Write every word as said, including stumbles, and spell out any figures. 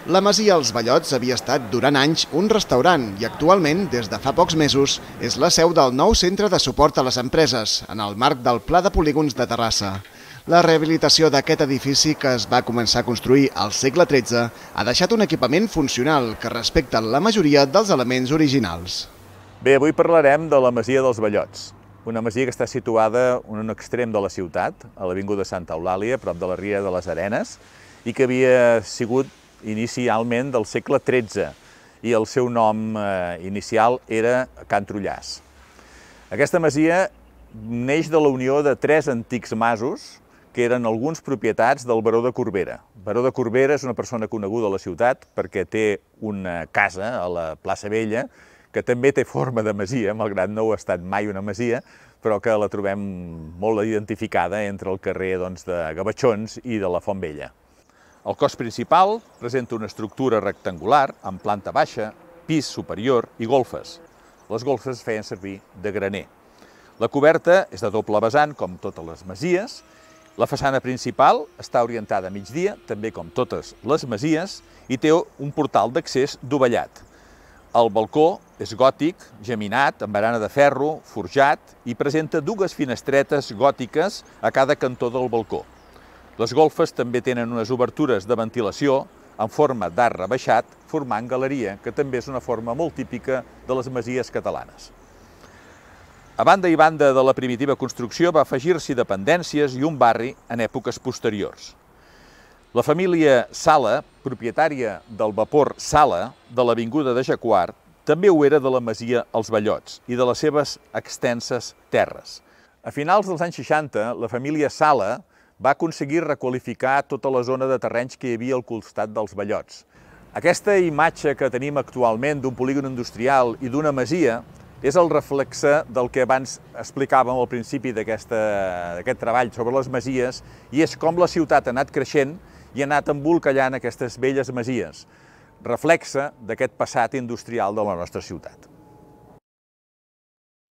La masia Els Bellots havia estat durant anys un restaurant i actualment, des de fa pocs mesos, és la seu del nou centre de suport a les empreses, en el marc del Pla de Polígons de Terrassa. La rehabilitació d'aquest edifici, que es va començar a construir al segle tretze, ha deixat un equipament funcional que respecta la majoria dels elements originals. Bé, avui parlarem de la masia dels Bellots, una masia que està situada en un extrem de la ciutat, a l'avinguda Santa Eulàlia, prop de la Ria de les Arenes, i que havia sigut inicialment del segle tretze i el seu nom eh, inicial era Can Trullàs. Aquesta masia neix de la unió de tres antics masos que eren alguns propietats del baró de Corbera. Baró de Corbera és una persona coneguda a la ciutat perquè té una casa a la plaça Vella que també té forma de masia, malgrat no ha estat mai una masia, però que la trobem molt identificada entre el carrer doncs, de Gavatxons i de la Font Vella. El cos principal presenta una estructura rectangular amb planta baixa, pis superior i golfes. Les golfes es feien servir de graner. La coberta és de doble vessant, com totes les masies. La façana principal està orientada a migdia, també com totes les masies, i té un portal d'accés dovellat. El balcó és gòtic, geminat, amb barana de ferro, forjat, i presenta dues finestretes gòtiques a cada cantó del balcó. Les golfes també tenen unes obertures de ventilació en forma d'arc rebaixat, formant galeria, que també és una forma molt típica de les masies catalanes. A banda i banda de la primitiva construcció va afegir-s'hi dependències i un barri en èpoques posteriors. La família Sala, propietària del vapor Sala de l'avinguda de Jacquard, també ho era de la masia Els Bellots i de les seves extenses terres. A finals dels anys seixanta, la família Sala va aconseguir requalificar tota la zona de terrenys que hi havia al costat dels Bellots. Aquesta imatge que tenim actualment d'un polígon industrial i d'una masia és el reflexe del que abans explicàvem al principi d'aquest treball sobre les masies, i és com la ciutat ha anat creixent i ha anat embolcallant aquestes velles masies, reflexe d'aquest passat industrial de la nostra ciutat.